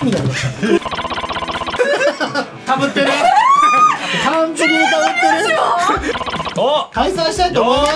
になりました。かぶってる。完璧にかぶってる。 お、 開催したいと思います。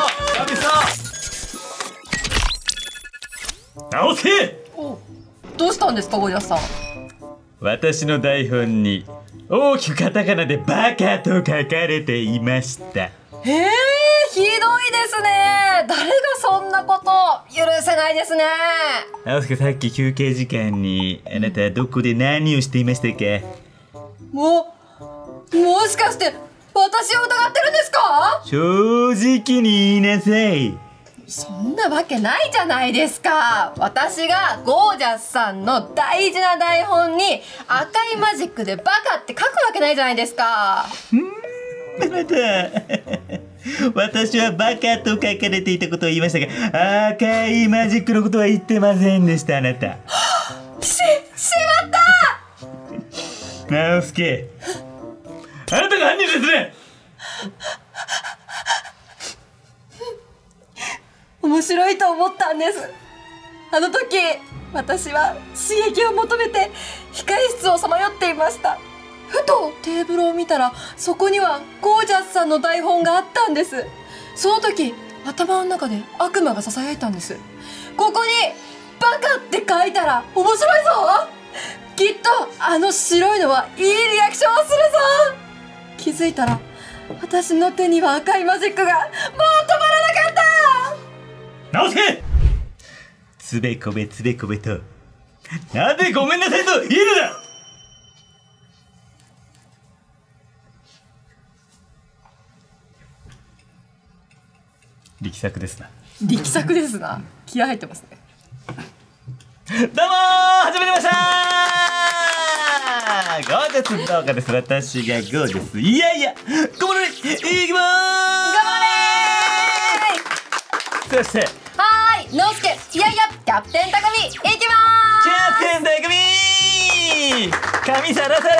直輔。 どうしたんですか、ゴリラさん。 私の台本に大きくカタカナでバカと書かれていました。 ひどいですね。誰がそんなこと許せないですね。 直輔、さっき休憩時間にあなたどこで何をしていましたか？ もしかして私を疑ってるんですか？ 正直に言いなさい。 そんなわけないじゃないですか。私がゴージャスさんの大事な台本に赤いマジックでバカって書くわけないじゃないですか。 あなた私はバカと書かれていたことを言いましたが、赤いマジックのことは言ってませんでした。あなたしまった。 直輔、あなたが犯人ですね。 面白いと思ったんです。あの時私は刺激を求めて控室をさまよっていました。ふとテーブルを見たらそこにはゴージャスさんの台本があったんです。その時頭の中で悪魔がささやいたんです。ここにバカって書いたら面白いぞ。きっとあの白いのはいいリアクションをするぞ。気づいたら私の手には赤いマジックがもう止まらなかった。 直輔、つべこべつべこべとなぜごめんなさいと言えるだ。力作ですな。 力作ですな。気合入ってますね。 どうもー、始まりましたー。ゴージャス動画です。私がゴージャス。いやいや、ごもりいきまーす。そしてはーい、ノウスケ、いやいや、キャプテン高見、いきまーす。 キャプテン高見髪サラサラ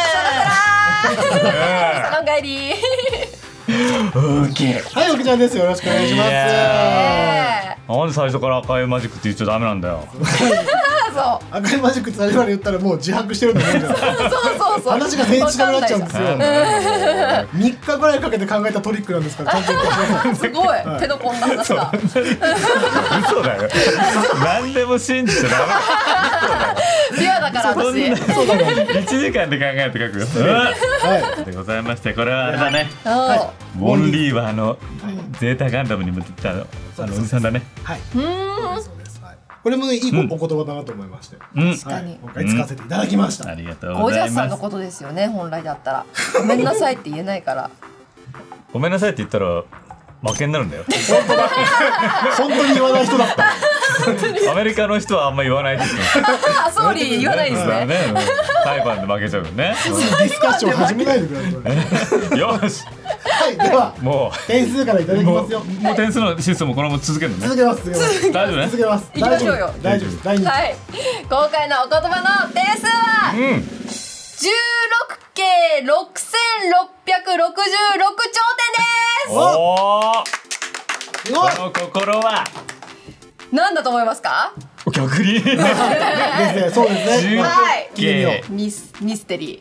サロン帰り。 オーケー。 はい、おきちゃんです。よろしくお願いします。 なんで最初から赤いマジックって言っちゃダメなんだよ。 そう。 赤いマジックって最初から言ったらもう自白してるんだもんじゃない。 そう。 話が成立しなくなっちゃうんですよ。3日ぐらいかけて考えたトリックなんですから、ちゃんと言ってください。 すごい、手の込んだ話だ。 嘘だよ。何でも信じちゃダメ。 ピュアだから私。 そうだね。 1時間で考えて書くよ。 はでございまして、これはあれだね。 おウォンリーワーのゼータガンダムに向ったおじさんだね。 はい。そうです。これもね、いいお言葉だなと思いまして。 確かに。 今回使わせていただきました。 ありがとうゴージございます。 ャスさんのことですよね、本来だったら。ごめんなさいって言えないから。 ごめんなさいって言ったら負けになるんだよ。 本当に言わない人だった。 アメリカの人はあんま言わないですよ。 あ、ソーリー言わないですね。 裁判で負けちゃうよね。 ディスカッション始めないでください。 よし。 はい、ではも点数からいただきますよ。 う点数のシステムこのまま続けるのね。 続けます。 大丈夫ね。 続けます。 行きましょうよ。 大丈夫です。第2。 はい。今回のお言葉の点数は16京6666頂点です。 おお。 すごい。 この心は何だと思いますか？ 逆に。 ですね、そうですね。 はい聞いてみよう。 ミステリ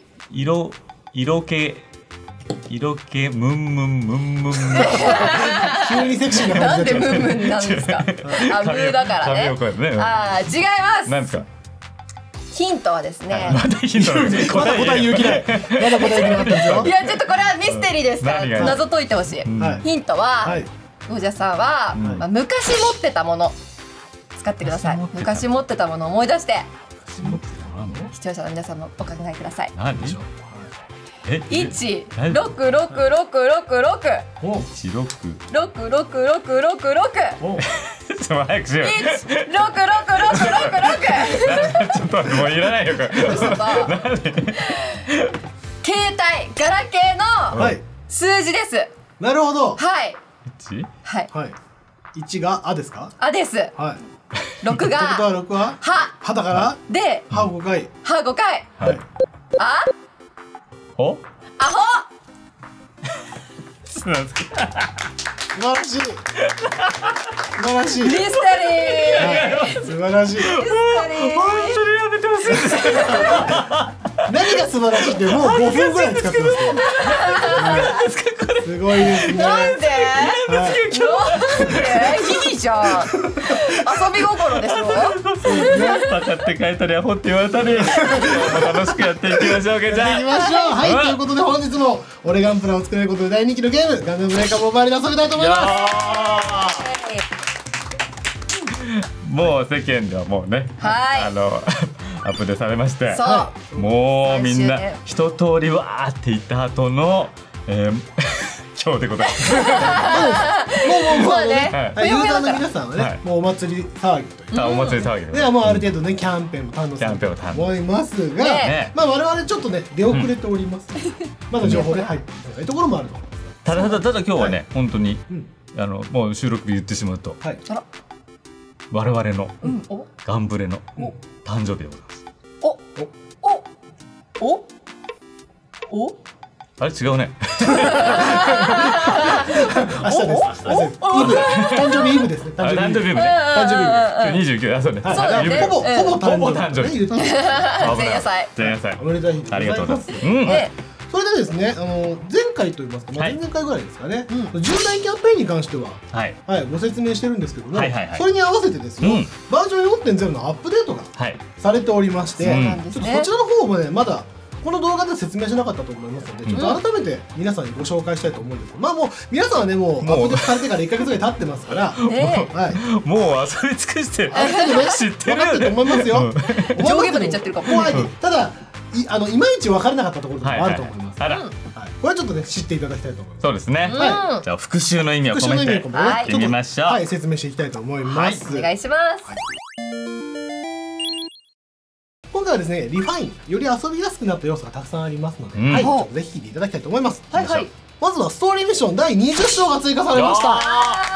色気ムンムンムンムンムン。 急にセクシーー。なんでな感じになっちゃう。 ムンムンなんですか？あ、ムーだからね。 髪をこうやってね。 あー、違います。 なんですか。 ヒントはですね。 またヒント。 まだ答え勇気ない。まだ答え勇気なかったんですよい。や、ちょっとこれはミステリーですから何が謎解いてほしい。 はい。 ヒントは、 はい。 ゴージャスさんは、まあ昔持ってたもの使ってください。昔持ってたものを思い出して視聴者の皆さんもお考えください。 何？え 1、6、6、6、6、 お、 16。 6、6、6、6、6、6。 お、 ちょっと早くしよう。 1、6、6、6、6。 ちょっと待って、もういらないよこれ。 嘘だ。携帯、ガラケーのはい。 数字です。 なるほど。 はい。 1？ はい。 はい。1があですか？ あです。 はい。 6 ってことはが 6はははだからで、 は5回。 は5回。 はい。 あ、 お？ アホ。 なんですか。 素晴らしい。素晴らしい。 ミステリー。 はい素晴らしい。 ミステリー。 本当にやめてほしいです。 何が素晴らしいってもう5分ぐらい使ってますから。すごいですね。 なんで？いいじゃん。遊び心でしょ。 バカって書いたりアホって言われたり、楽しくやっていきましょうか。じゃあ行きましょう。はい、ということで本日もオレガンプラを作れることで大人気のゲームガンダムブレイカーモバイルで遊びたいと思います。 もう世間ではもうね、 はい、 アップデートされまして、 そう、 もうみんな一通りわーって言った後の、今日でございます。 もうユーザーの皆さんはね、もうお祭り騒ぎという。 お祭り騒ぎではもうある程度ねキャンペーンも堪能すると思いますが、まあ我々ちょっとね出遅れております。まだ情報で入っていないところもあると思います。 ただ今日はね本当にもう収録日言ってしまうと、我々のガンブレの誕生日でございます。あれ違うね。 明日です。誕生日イブですね。 誕生日イブね。 誕生日イブ。 29、そうね。 ほぼ誕生日。 前夜祭。 前夜祭。 おめでとうございます。 ありがとうございます。 それでですね、前回といいますか、前々回ぐらいですかね、重大キャンペーンに関しては、ご説明してるんですけども、それに合わせてですよ、バージョン 4.0 のアップデートがされておりまして、ちょっとそちらの方もね、まだこの動画で説明しなかったと思いますので、ちょっと改めて皆さんにご紹介したいと思うんですけど、まあもう皆さんはね、もうアップデートされてから1ヶ月ぐらい経ってますから、 もう遊び尽くして知ってる分かってると思いますよ。 上下までいっちゃってるかも。 ただいまいち分からなかったところもあると思います。これはちょっとね知っていただきたいと思います。 そうですね。じゃあ復習の意味を込めてやってみましょう。 はい、説明していきたいと思います。 お願いします。 今回はですね、リファインより遊びやすくなった要素がたくさんありますので、ぜひ聞いていただきたいと思います。まずはストーリーミッション第20章が追加されました。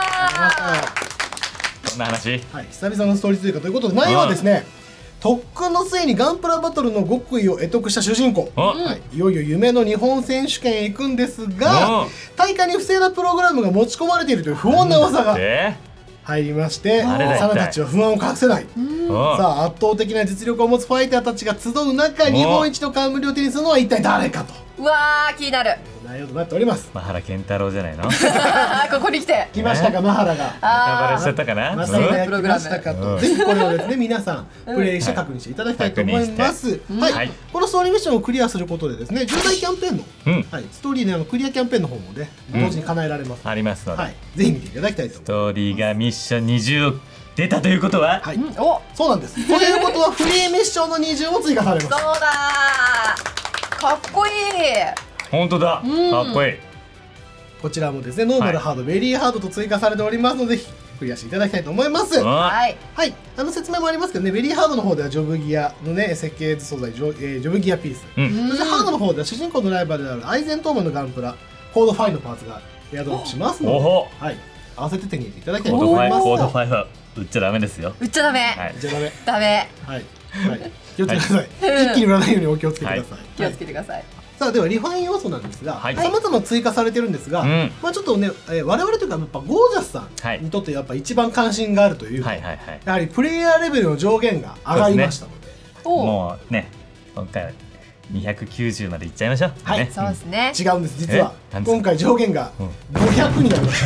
どんな話？ 久々のストーリー追加ということで、内容はですね、特訓の末にガンプラバトルの極意を得得した主人公、いよいよ夢の日本選手権へ行くんですが、大会に不正なプログラムが持ち込まれているという不穏な噂が入りまして、サナたちは不安を隠せない。さあ、圧倒的な実力を持つファイターたちが集う中、日本一の冠を手にするのは一体誰かと。 うわー、気になる内容となっております。 マハラケンタロウじゃないの？ ここに来て来ましたか、マハラが。 ネタバレしちゃったかな？ またね、来ましたかと。ぜひこれをですね、皆さんプレイして確認していただきたいと思います。はい、このストーリーミッションをクリアすることでですね、重大キャンペーンのストーリーのクリアキャンペーンの方もね、同時に叶えられます。 ありますので、 ぜひ見ていただきたいと思います。 ストーリーがミッション20出たということは、 そうなんです。ということはフリーミッションの20も追加されます。 そうだー、かっこいい。 本当だ、かっこいい。 こちらもですね、ノーマルハード、ベリーハードと追加されておりますので、ぜひクリアしていただきたいと思います。はい、説明もありますけどね、ベリーハードの方ではジョブギアのね、設計図素材、ジョブギアピース、そしてハードの方では主人公のライバルであるアイゼントーマンのガンプラコード5のパーツがエアドロップしますので、合わせて手に入れていただきたいと思います。 コード5は売っちゃダメですよ。 売っちゃダメ。 売っちゃダメ。 ダメ。 気をつけてください。一気に売らないようにお気をつけてください。 気をつけてください。 さあ、ではリファイン要素なんですが、さまざま追加されてるんですが、まあちょっとね、我々というかやっぱゴージャスさんにとってやっぱ一番関心があるというか、やはりプレイヤーレベルの上限が上がりましたので、 もうね、今回290までいっちゃいましょう。 はい、そうですね。 違うんです。実は今回上限が500になりました。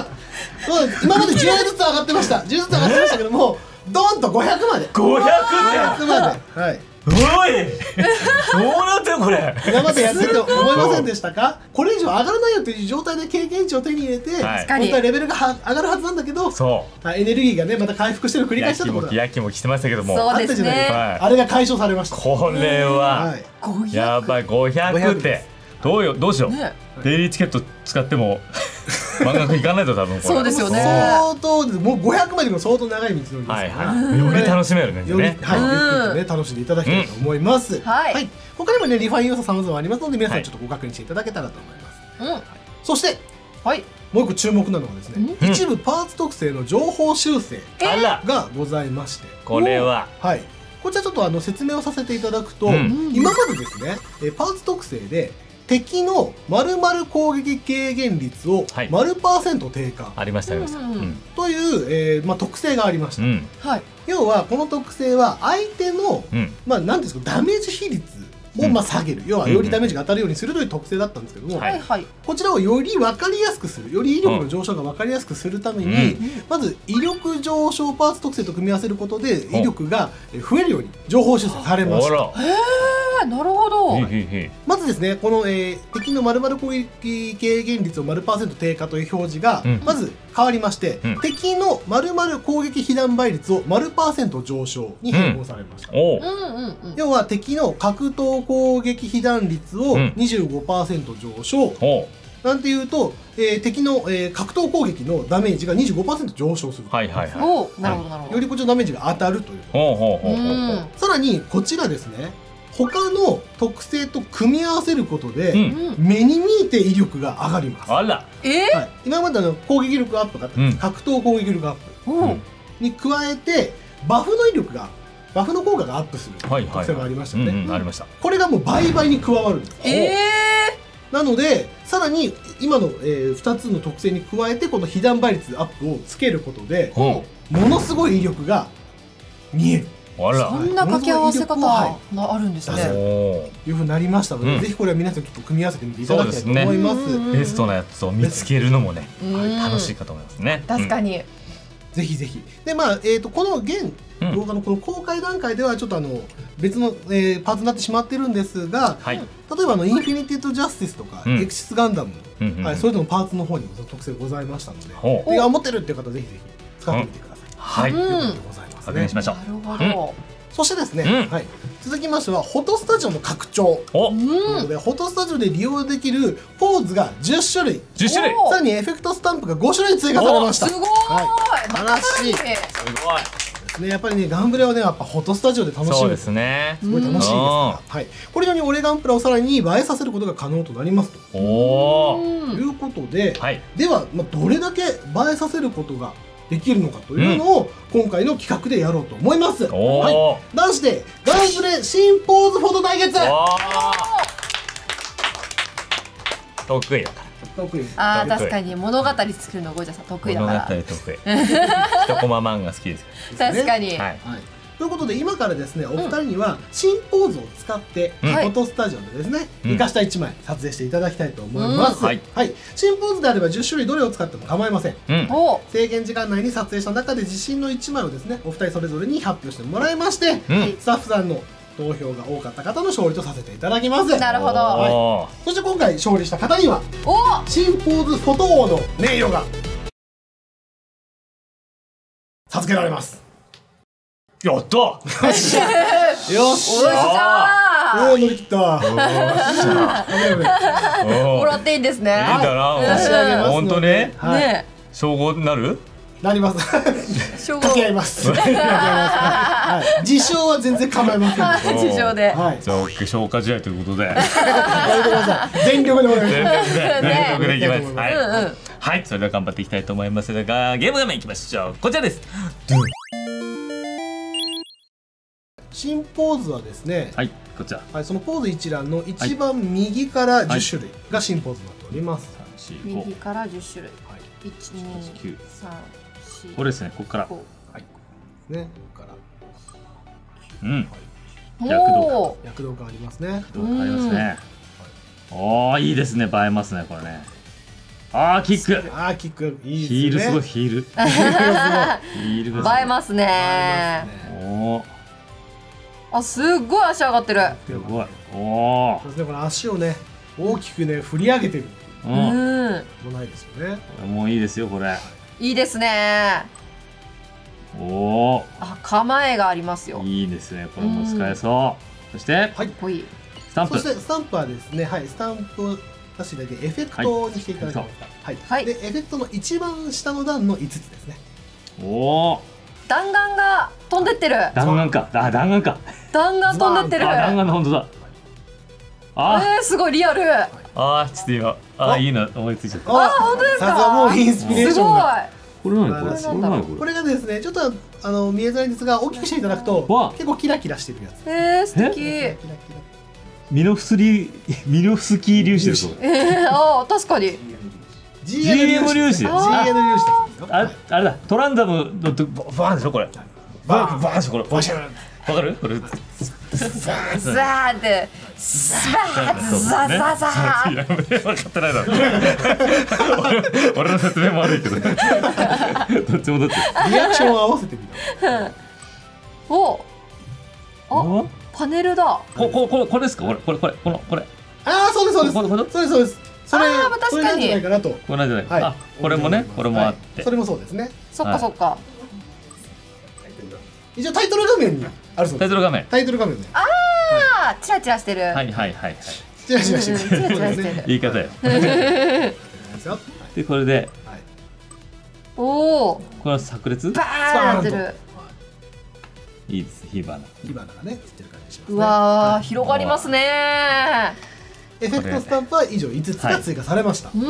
今まで10ずつ上がってました。10ずつ上がってましたけども、ドンと500まで。 500 まで。はい。 おい、どうなってんこれ。 今までやってて思いませんでしたか？これ以上上がらないよという状態で経験値を手に入れて、本当はレベルが上がるはずなんだけど、エネルギーがねまた回復してる繰り返したところが。 やきもきしてましたけども、 そうですね。 あれが解消されました。 これはやばい。500ってどうしよう。デイリーチケット使っても満額いかないと多分これ。 そうですよね。 相当もう500までも相当長い道のりですよね。 より楽しめるね。 よりゆっくりとね楽しんでいただきたいと思います。はい。他にもねリファイン要素様々ありますので皆さんちょっとご確認していただけたらと思います。そしてもう一個注目なのはですね、一部パーツ特性の情報修正がございまして、 これはこちらちょっと説明をさせていただくと、今までですねパーツ特性で敵の〇〇攻撃軽減率をはい 〇%低下ありましたありました。 うんうんという、特性がありました。 うんはい。 要はこの特性は相手の、 うんなんていうんですか、ダメージ比率を下げる、要はよりダメージが当たるようにするという特性だったんですけども、 はいはいはい。 こちらをより分かりやすくする、より威力の上昇が分かりやすくするために、まず威力上昇パーツ特性と組み合わせることで威力が増えるように情報修正されました。 あら。 なるほど。 へへへ。 まずですね、この、敵の〇〇攻撃軽減率を〇%低下という表示が、 うんまず変わりまして、 うん敵の〇〇攻撃被弾倍率を〇%上昇に変更されました。 おう。 うんうんうん。 要は敵の格闘攻撃被弾率をうん 25% 上昇、 おう。 なんていうと、敵の、格闘攻撃のダメージが 25% 上昇する、 はいはいはい。 おお、なるほどなるほど。 よりこっちのダメージが当たるという。 ほうほうほうほうほうんう。 さらにこちらですね、他の特性と組み合わせることで、 うん目に見えて威力が上がります。 あら。 はい、今までの攻撃力アップがあったんです、 うん格闘攻撃力アップおお。 に加えてバフの威力がバフの効果がアップするはいはい特性がありましたよね、 うんうんありました。 これがもう倍々に加わるんです。 えなのでさらに今の、2つの特性に加えてこの被弾倍率アップをつけることでほものすごい威力が見えるう。あら。 そんな掛け合わせ方はがあるんですはね。 おいうふうになりましたので、 うんぜひこれは皆さんちょっと組み合わせてみていただきたいと思います。 そうですねベストなやつを見つけるのもね、 うん楽しいかと思いますね。に。 確かに。 ぜひぜひ。で、この現うん動画のこの公開段階ではちょっと別の、パーツになってしまってるんですが、 はい。 例えばインフィニティとジャスティスとか、 うんエクシスガンダム、 うんうんはい、それぞれのパーツの方にもその特性ございましたので、 ほう。 で持ってるっていう方はぜひぜひ使ってみてください。 はい。 うんということでございますね確認し。ましょう。 なるほど。 そしてですね、 うんはい、続きましてはフォトスタジオの拡張。 お、 うということん。 でフォトスタジオで利用できるポーズが10種類、 10種類。 おさらにエフェクトスタンプが5種類追加されました。 すごい。 はいまたさらに素晴らしいすごい。 ね、やっぱりねガンブレはねやっぱフォトスタジオで楽しむそうですね。 すごい楽しいですから、はい、これによりオレガンプラをさらに映えさせることが可能となりますとおお。 いうことで、 はい。 では、どれだけ映えさせることができるのかというのを、今回の企画でやろうと思います。 おはい、 お。 題してガンブレ新ポーズフォト対決。 得意だから。 得意ああ、確かに物語作るのゴージャさん得意だ物語から。 得意。一コマ漫画好きです確かに。 から。はい。 はい、ということで今からですねお二人には新ポーズを使って、 うんフォトスタジオでですね、 うん生かした1枚撮影していただきたいと思います、 うんはい新ポーズであれば10種類どれを使っても構いません。 うん。 おお。 制限時間内に撮影した中で自信の1枚をですねお二人それぞれに発表してもらいまして、 うん。 スタッフさんの投票が多かった方の勝利とさせていただきます。 なるほど。 おーそして今回勝利した方にはおお。 新ポーズフォト王の名誉が授けられます。 やった。 よっしゃおいしゃおお乗り切った危ない危ないー。もおーらっていいんですね。 いいんだな。 差し上げますので本当にはい、 ね称号になる？ なりますえ。しょうが掛け合います掛け合います、はい、自称は全然構いません事情で。 はいじゃあ消化試合ということで。 やめてください全力でお願いし全ます力でいきます。はい。 うんうん。 はい、それでは頑張っていきたいと思いますが、ゲーム画面いきましょう。こちらです。 新ポーズはですね、 はい、こちら。 はい、そのポーズ一覧の一番右から10種類が新ポーズになっております、 3、4、5、 右から10種類。 はい 1、2、 9。 3、4。 これですね、ここから。 ね、ここからうん。 お躍動お。 躍動感ありますね。 どう変わりますね。おー、いいですね、映えますね、これね。あー、キック。 あーキックいいヒールですね。 すごい、ヒール。 ヒールすごい。 ヒールが映えますね。 映えますね。 おー、 あ、すっごい足上がってる。 すごい。おーそう。ですね、この足をね大きくね振り上げてるううん。こん。 もないですよね。 れもういいですよ、これ。 いいですね。 おー。 あ、構えがありますよ。 いいですね、これも使えそう。そして、 かっこいい。 スタンプ。 そしてスタンプはですね、はい、スタンプを出していただいてエフェクトにしていただけますか。はい。 はいでエフェクトの一番下の段の5つですね。 おー。 弾丸が飛んでってる。 弾丸か。あ、弾丸か。 弾丸飛んでってる。 あ、弾丸の本当だ。あすごいリアル。 あー、ちょっと今、あー、いいの思いついちゃった。 あ、 本当ですかさすがもうインスピレーすごい。 ションが。 これ何これ？ これなんだろうこれがですね、ちょっと見えづらいんですが、大きくしていただくとわ結構キラキラしてるやつ。 素敵。 キラキラミノフスキー粒子ですよ。 ああ確かに。 GM 粒子。 GN 粒子ですよ。 あれだ、トランザムのバーンでしょこれ。バーンでしょこれ。バシャン。わかる？これ。 ザーってスバーってザザザー。 いや分かってないだろ。俺の説明も悪いけど。どっちもどっち。 リアクションを合わせてみた。 お、あ、パネルだ。 これですか？これ。 ああそうですそうです。そうです。それああ確かに。 それなんじゃないかなと。 これなんじゃない。 はい。 あ、これもね、これもあって。 それもそうですね。 そっかそっか。 一応タイトル画面にあるそうです。 タイトル画面。 タイトル画面ね。 ああチラチラしてる。 はい。 チラチラしてる。 チラチラしてる。 言い方よ。でこれで。 おお。 これは炸裂？ バーンってる。 いいです火花がねつってる感じしますね。 うわー広がりますね。 エフェクトスタンプは以上5つが追加されました。 うん。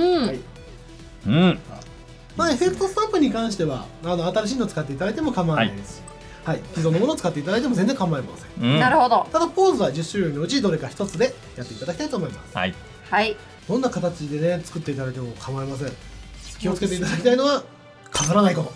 まあエフェクトスタンプに関しては新しいのを使っていただいても構わないですし、はい、既存のものを使っていただいても全然構いません。 なるほど。 ただポーズは10種類のうちどれか1つでやっていただきたいと思います。 はいはい。 どんな形でね作っていただいても構いません。気をつけていただきたいのは飾らないこと。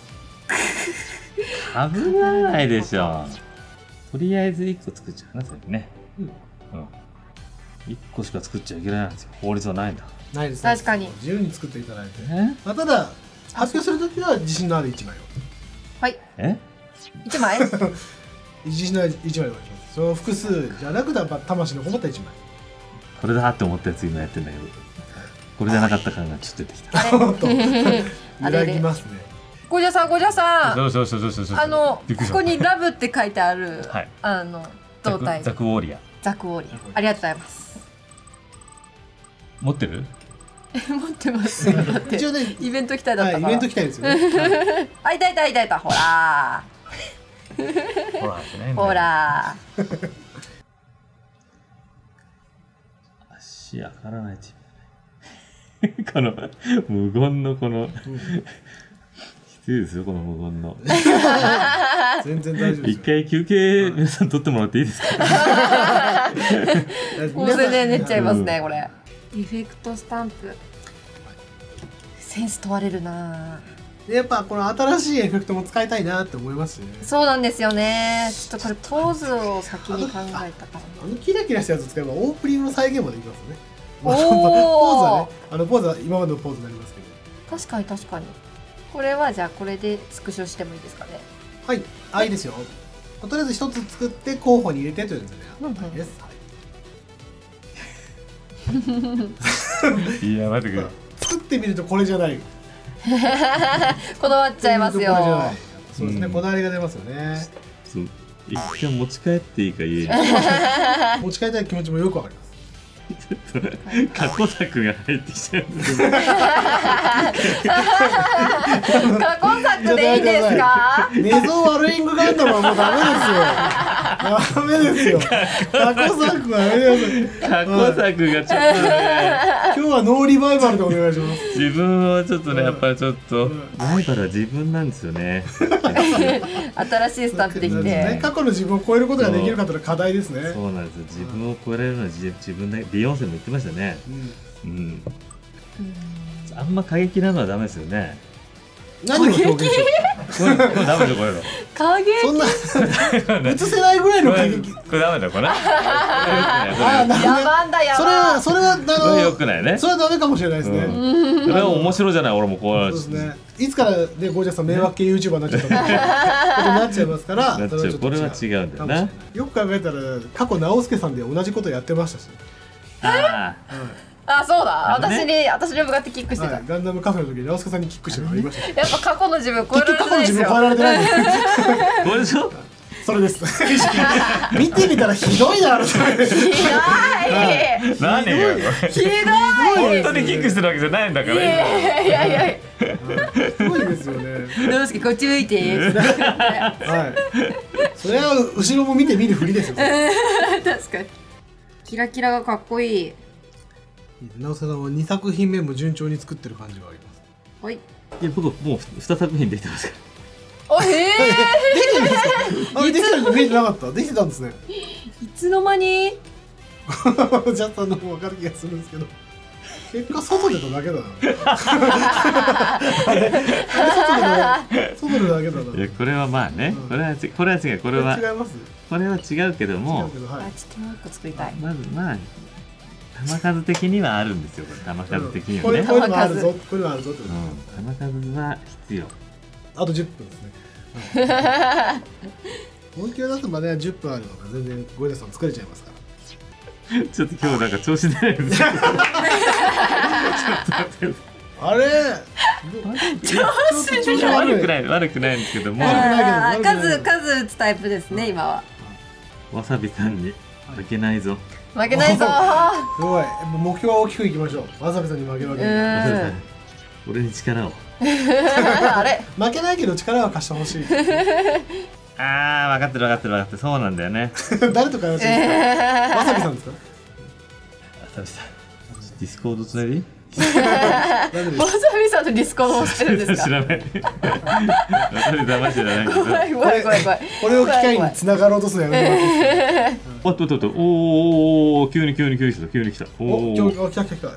危ないでしょ。とりあえず1個作っちゃうなそれね。1個しか作っちゃいけないんですよ。法律はないんだ。 ないです。 確かに自由に作っていただいて。まあただ発表するときは自信のある1枚を。 はい。1枚？ 自信のある1枚をお願いします。その複数じゃなくて魂のこもった1枚。 これだって思ったやつ今やってんだけど、これじゃなかった感がちょっと出てきた。 揺らぎますね。 ゴジャさん。 そうここにラブって書いてある胴体。 ザクウォーリア。 ザクウォーリア。ありがとうございます。 持ってる？ 持ってます。一応ねイベント期待だったから。 イベント期待ですよね。 あいたほら。ほら。 足上がらないチーム。この無言のこの。きついですよこの無言の。 全然大丈夫です。 一回休憩皆さん取ってもらっていいですか？ これで寝ちゃいますねこれ。エフェクトスタンプ。センス問われるな。 やっぱこの新しいエフェクトも使いたいなって思いますね。 そうなんですよね。ちょっとこれポーズを先に考えたから。 キラキラしたやつ使えばオープニングの再現もできますね。 ポーズはね、ポーズは今までのポーズになりますけど。 確かに。これはじゃあこれでスクショしてもいいですかね。 はい、いいですよ。とりあえず一つ作って候補に入れてというですね。 いや待ってくれ。 作ってみるとこれじゃない。 こだわっちゃいますよ。 そうですね、こだわりが出ますよね。 そう、一回持ち帰っていいか家に。 持ち帰りたい気持ちもよくわかります。 過去作が入ってきちゃうんですよ。 過去作でいいですか？ ネゾワルイングガンダムはもうダメですよ。過去作はやめてください。 過去作がちょっとね。 今日はノーリバイバルでお願いします。 自分はちょっとね、やっぱりちょっとライバルは自分なんですよね。 新しいスタンプできて、 過去の自分を超えることができるかという課題ですね。 そうなんですよ。自分を超えられるのは自分で。ビヨンセも言ってましたね。あんま過激なのはダメですよね。 何を表現してる？ これダメだこれ。 過激。 そんな映せないぐらいの過激。 これダメだこれ。 野蛮だ。 それは良くないね。 それはダメかもしれないですね。 それは面白いじゃない俺もこう。 そうですね。いつからねゴージャスさん迷惑系 YouTuber になっちゃったことになっちゃいますから。 これは違うんだよな。 よく考えたら過去直輔さんで同じことやってましたし。 あ、そうだ。私に向かってキックしてた。 ガンダムカフェの時に直輔さんにキックしてるのありました。 やっぱ過去の自分超えられてないですよ。 過去の自分超えられてないです。 これでしょ？ それです。見てみたらひどいな。 ひどい。 何よ。 ひどい。 本当にキックしてるわけじゃないんだから。 いや。 すごいですよね。 どうすけこっち向いて。 はい。それは後ろも見て見るふりですよ。 確かに。キラキラがかっこいい。 直輔さんは2作品目も順調に作ってる感じがあります。 はい。 いや僕もう2作品できてますから。 できてるんですか？できてるの見えてなかった。できてたんですね。 いつの間に？ ジャスさんの方分かる気がするんですけど、結果外出ただけだな。外出ただけだな。 いやこれはまあね、これは違う、これは違います。 これは違うけども、 あ、ちょっともう一個作りたい。 まずまあ球数的にはあるんですよ。これ球数的にはね。 こういうのがあるぞ、こういうのがあるぞってこと。 球数は必要。 あと10分ですね。本気を出すまでは10分あるのが全然ゴリラさん作れちゃいますから。 ちょっと今日なんか調子出ないですよ。 あれ悪くないんですけども、 数打つタイプですね今は。 わさびさんに負けないぞ。 負けないぞすごい、目標は大きくいきましょう。わさびさんに負けるわけにわさびさん、俺に力を。 あれ負けないけど力は貸してほしい。 ああ、分かってる、そうなんだよね。 誰と会話してるんですか。わさびさんですか。 わさびさん、ディスコードつなぎ？ わさびさんとディスコードをしてるんですか。 知らない。わさび騙しじゃないけど。 怖い。 これを機会に繋がろうとするのやめてもらっていいですか。 おお、急に来た。 お、今日来た。よかった。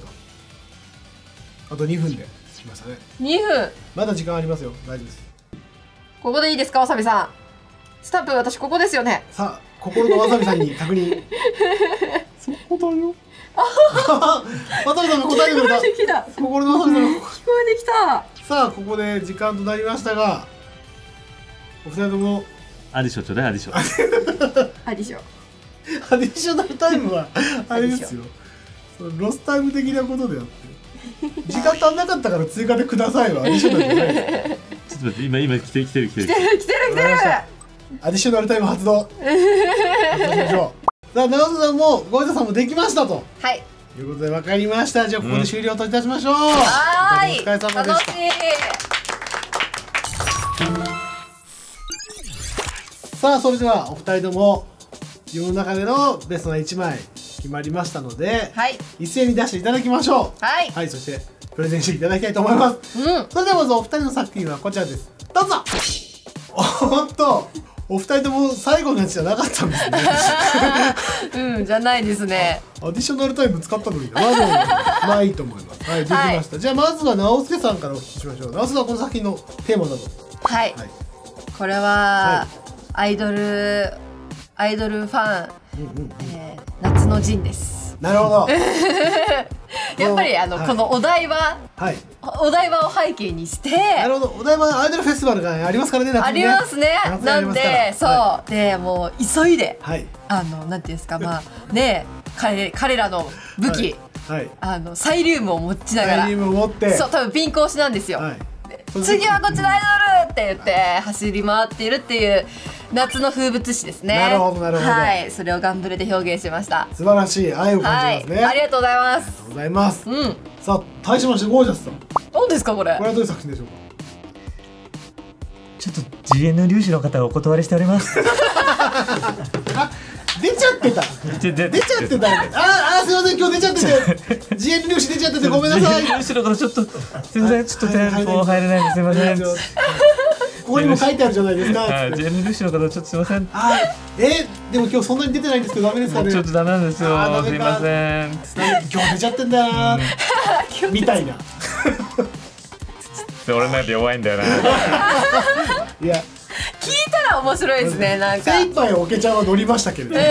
あと2分で来ましたね。 2分。 まだ時間ありますよ。大丈夫です。 ここでいいですか、わさびさん。スタンプ私ここですよね。 さあ、心のわさびさんに確認。 そこだよ。 わさびさんが答えてくれた。心のわさびさんが聞こえてきた。 さあ、ここで時間となりましたが、お二人ともアディションちょうだい、アディション。 アディション。 アディショナルタイムはあれですよ。そのロスタイム的なことであって、時間足んなかったから追加でくださいはアディショナルじゃないです。 ちょっと待って、今来てる。 来てる。 アディショナルタイム発動。発動しましょう。さあ、長瀬さんもゴリラさんもできましたと。 はい。 ということで分かりました。じゃあここで終了といたしましょう。 はい。 お疲れ様でした。 楽しい。 さあ、それではお二人とも世の中でのベストな1枚決まりましたので、 はい。 一斉に出していただきましょう。 はい。 はい、そしてプレゼンしていただきたいと思います。それではまずお二人の作品はこちらです。どうぞ。おっと、お二人とも最後のやつじゃなかったんですね。 じゃないですね。 アディショナルタイム使ったのにな。まあいいと思います。はい、できました。じゃあまずは直輔さんからお聞きしましょう。直輔さん、この作品のテーマなど。 はい。これはアイドルファン、夏の陣です。 なるほど。 やっぱりこのお台場、お台場を背景にして、 なるほど。お台場アイドルフェスティバルがありますからね。 ありますね。なんでそうでもう急いで、なんていうんですか、まあね、彼らの武器、サイリウムを持ちながら、そう多分ピンク推しなんですよ。次はこっちのアイドルって言って走り回っているっていう夏の風物詩ですね。 なるほど。 はい、それをガンブレで表現しました。 素晴らしい愛を感じますね。 ありがとうございます。 ありがとうございます。さあ、対しましてゴージャスさん。 何ですかこれ。 これはどういう作品でしょうか。 ちょっと GN 粒子の方はお断りしております。 出ちゃってた。出ちゃってた。すいません、今日出ちゃってて。GN 粒子出ちゃっててごめんなさい。 粒子の方ちょっとすいません、ちょっと店舗入れないんですいません。 ここにも書いてあるじゃないですか。 GN 粒子の方ちょっとすいません。 でも今日そんなに出てないんですけどダメですかね。 ちょっとダメなんですよ。すいません。 今日出ちゃってんだな。みたいな。 俺なんて弱いんだよな。 いや。 聞いたら面白いですね。なんか精一杯オケちゃんは乗りましたけれど。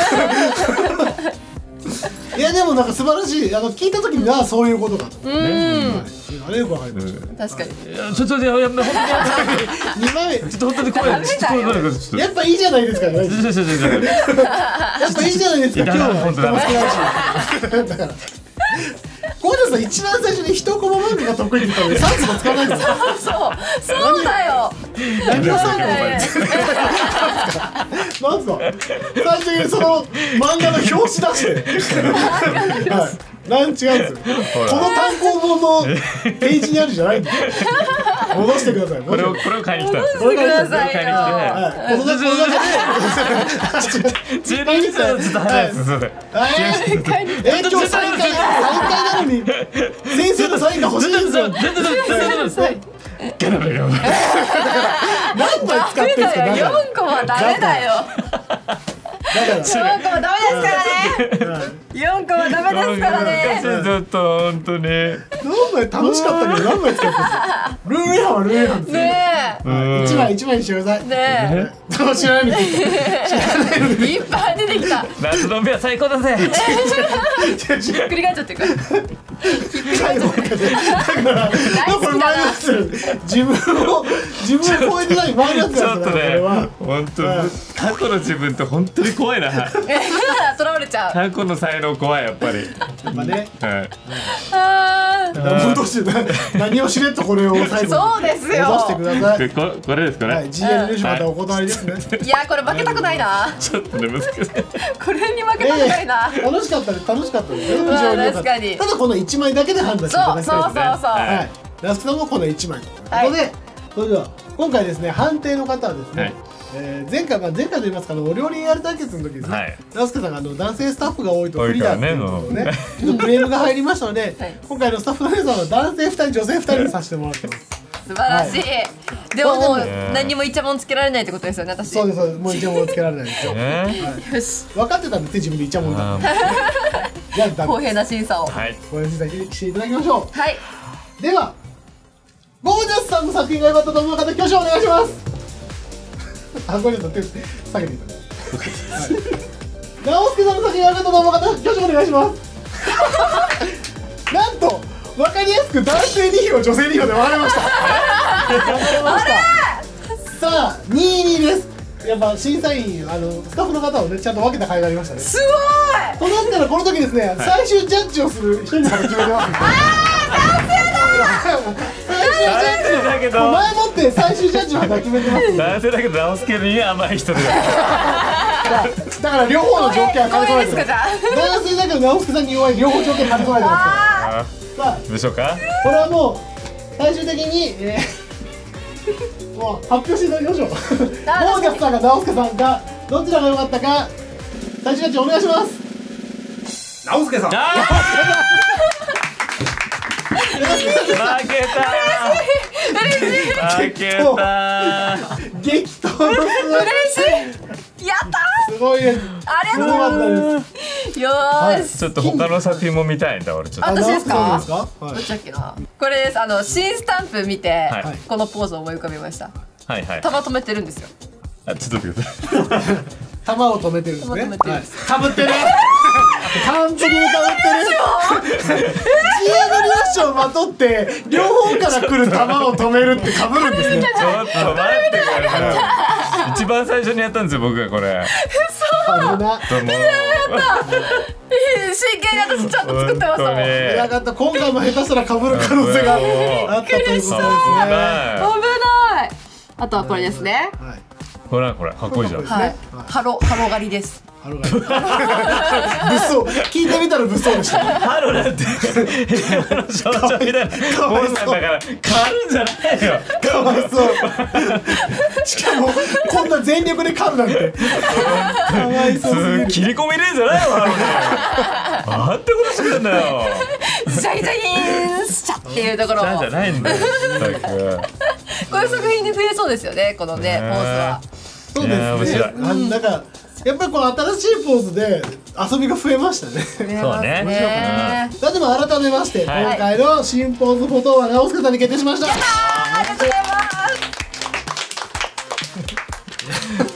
いやでもなんか素晴らしい。聞いた時にはそういうことかと。あれよくわかりました。 確かに。 ちょっとやめ、本当に2枚目。 ちょっと本当に怖い。 やっぱいいじゃないですか。やっぱいいじゃないですか。今日はだから。ゴージャスさん一番最初に一コマ漫画が得意って言ったのに3つも使わないんですよ。 そうだよ。 何を3個なんですか。最初にその漫画の表紙出して。違うんですよ。この単行本のページにあるじゃないんですよ。戻してください。 これを買いに来たんです。 戻してくださいよ。 この中で。 12日はちょっと早いです。 今日サイン会なのに先生のサインが欲しいんですよ。何枚使ってんすか。 4個はダメだよ。 4個はダメですからね。4個はダメですからね。 ちょっと本当に。 何枚楽しかったけど何枚使ってる。ルール違反はルール違反ですね一枚一枚にしてください。 え。ね知らないのに。知らないのに。 え。いっぱい出てきた。 夏の日は最高だぜ。 ひっくり返っちゃってるから。 最後までだからこれマイナス自分を超えてないマイナスちょっとこれねは、 本当過去の自分って本当に怖いな。 とらわれちゃう。 過去の才能怖いやっぱり。 やっぱねはい。 あー戻して何をしれっとこれを最後にそうですよ戻してください。 これですかね。 はい、GL 優勝またお断りですね。 いやこれ負けたくないな。 ちょっとね難しい。 これに負けたくないな。 楽しかったです楽しかったですね。非まあ常に良かった。 確かにただこの1枚だけで判断していただきたいですね。 そうはい。ラスクさんもこの1枚ということで、それでは今回ですね判定の方はですね、前回と言いますかお料理やる対決の時ですね、 はい、 ラスクさんが男性スタッフが多いと不利だっていうことでねねちょっとクレームが入りましたので、 はい、 今回のスタッフの皆さんは男性2人女性2人にさせてもらってます。 素晴らしい。でももう何にもイチャモンつけられないってことですよね私。 そうですそうですもうイチャモンつけられないですよ。 よし。 分かってたんです自分でイチャモンだ。じゃあ公平な審査を。 はい。 公平な審査していただきましょう。 はい。 ではゴージャスさんの作品が良かったと思う方挙手お願いします。あ、ゴージャスさん手下げていただいて。直輔さんの作品が良かったと思う方挙手お願いします。なんと分かりやすく男性2票女性2票で分かれました。分かれました。さあ2-2です。やっぱ審査員スタッフの方をねちゃんと分けた甲斐がありましたね。 すごい。 となったらこの時ですね、最終ジャッジをする人に決めてます。 だけど前もって最終ジャッジまで決めてます。 男性だけど直輔に甘い人で。 だから両方の条件は兼ね備えてます。 じゃあ。 男性だけど直輔さんに弱い両方条件兼ね備えてますから。さあでしょうか。 これはもう最終的に、もう発表していただきましょう。ゴージャスさんが直輔さんかどちらが良かったか最終ジャッジお願いします。 直輔さん。 負けた。負けた。 激闘の嬉しい。やったすごいです。 ありがとうございます。よーし。 ちょっと他の作品も見たいんだ俺ちょっと。 私ですか？ 直輔さんですか？ どっちだっけな。これです新スタンプ見て、 はいこのポーズを思い浮かべました。 はいはい。 玉止めてるんですよ。 あちょっと待ってください。 玉を止めてるんですね。 玉止めてるんですかぶってる。完璧にかぶってる。GM リアクションをまとって両方から来る玉を止めるってかぶるんですね。 ちょっと待ってください。一番最初にやったんですよ僕がこれ。 危な。 どうも。 真剣に私ちゃんと作ってましたもん。危ない。 なかった今回も下手したらかぶる可能性があったということですね。 あとはこれですね。 はい。 これかっこいいじゃん。 はい。ハロ狩りです。 物騒聞いてみたら物騒でした。 ハロなんて平和の象徴みたいなもんなんだから変わるんじゃないよ。 かわいそう。しかもこんな全力で噛むなんてかわいそうすぎる。 切り込み入れんじゃないよハロなんてことしてんだよ。 ジャギジャギーンシャッっていうところを。 じゃないんだよ。 こういう作品に増えそうですよねこのねポーズは。 そうですね。なんかやっぱりこの新しいポーズで遊びが増えましたね。 そうね。 さあでも改めまして今回の新ポーズフォトは直輔さんに決定しました。 ありがとうございます。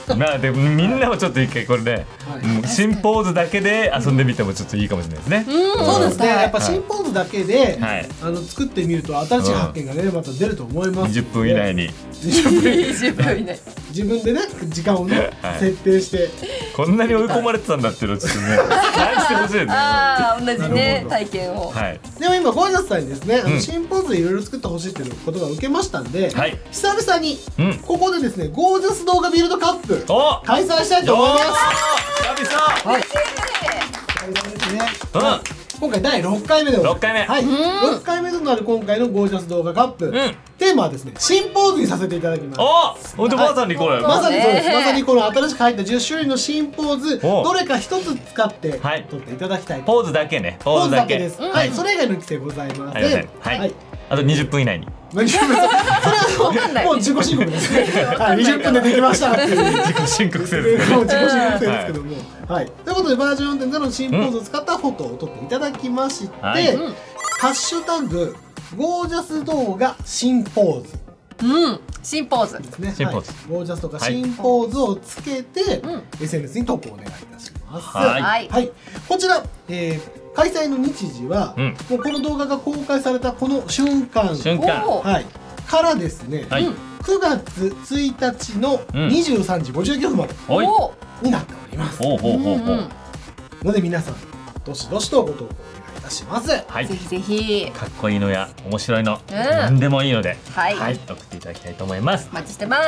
まあでもみんなもちょっと一回これね新ポーズだけで遊んでみてもちょっといいかもしれないですね。 そうですね。やっぱ新ポーズだけではい作ってみると新しい発見がねまた出ると思います。 20分以内に 20分以内。 自分でね時間をね設定してこんなに追い込まれてたんだっていうのをちょっとね感じてほしいですね。 ああ同じね体験を。 はいでも今ゴージャスさんにですね新ポーズでいろいろ作ってほしいっていうことが受けましたんではい久々にうんここでですねゴージャス動画ビルドカップお開催したいと思います。 久はい。開催ですね。 々 今回第6回目でございます。 6回目はい。6回目となる今回のゴージャス動画カップ。テーマはですね新ポーズにさせていただきます。 おおでまさにこれまさにそうです。 ねまさにこの新しく入った10種類の新ポーズおどれか一つ使ってはい撮っていただきたい。 ポーズだけねポーズだけです。 ははいい。それ以外の規制ございません。 はいはいはい。 あと20分以内に。 何それはもう自己申告ですね。20分でできましたっていう自己申告制ですもう自己申告制ですけども、はい。ということでバージョン 4.0 の新ポーズを使ったフォトを撮っていただきまして、ハッシュタグゴージャス動画新ポーズ。 新ポーズですね。 新ポーズ。 ゴージャスとか新ポーズをつけて SNS に投稿お願いいたします。はい。こちら開催の日時はもうこの動画が公開されたこの瞬間からですね。9月1日の23時59分までになっております。ので皆さんどしどしとご投稿お願いいたします。 ぜひぜひ。 かっこいいのや面白いの何でもいいので、送っていただきたいと思います。 お待ちしてます。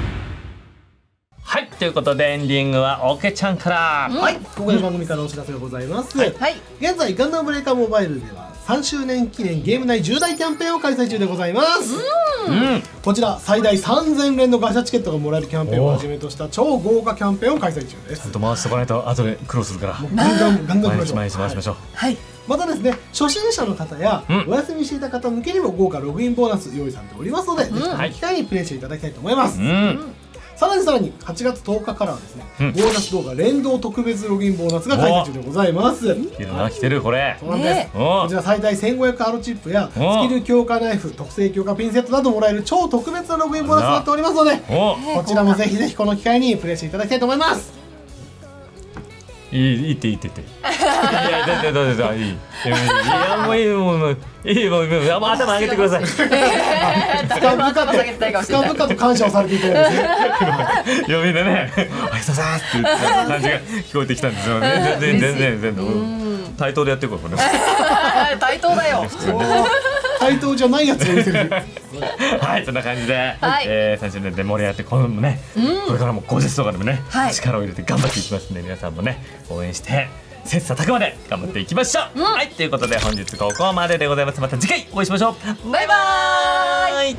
はい、ということでエンディングはオケちゃんから。 はい、ここで番組からお知らせがございます。現在ガンダムブレイカーモバイルでは3周年記念ゲーム内重大キャンペーンを開催中でございます。こちら最大3000連のガチャチケットがもらえるキャンペーンをはじめとした超豪華キャンペーンを開催中です。 ちゃんと回しておかないと後で苦労するから。 ガンガン毎日回しましょう。 またですね、初心者の方やお休みしていた方向けにも豪華ログインボーナス用意されておりますので、ぜひこの機会にプレイしていただきたいと思います。さらに8月10日からはですね、ボーナス動画連動特別ログインボーナスが開催中でございます。 来てるこれ。 そうなんです。こちら最大1500ハロチップやスキル強化ナイフ、特製強化ピンセットなどもらえる超特別なログインボーナスとなっておりますので、こちらもぜひぜひこの機会にプレイしていただきたいと思います。 いいって。いや、もういい、頭上げてください。 深々と感謝をされていただいて。 みんなね、あいささって感じが聞こえてきたんですよね。全然。対等でやっていこうこれ。 対等だよ。 対等じゃないやつを見せる。 はい、そんな感じで3周年で盛り上がってこれからもゴージャス動画でもね力を入れて頑張っていきますんで、皆さんもね応援して切磋琢磨で頑張っていきましょう。はい、ということで本日ここまででございます。また次回お会いしましょう。 バイバーイ。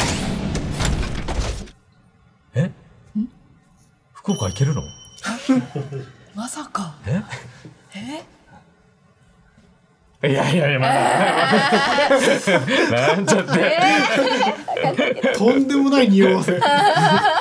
福岡行けるの？ まさか。 いやまだなんちゃってとんでもない匂わせ。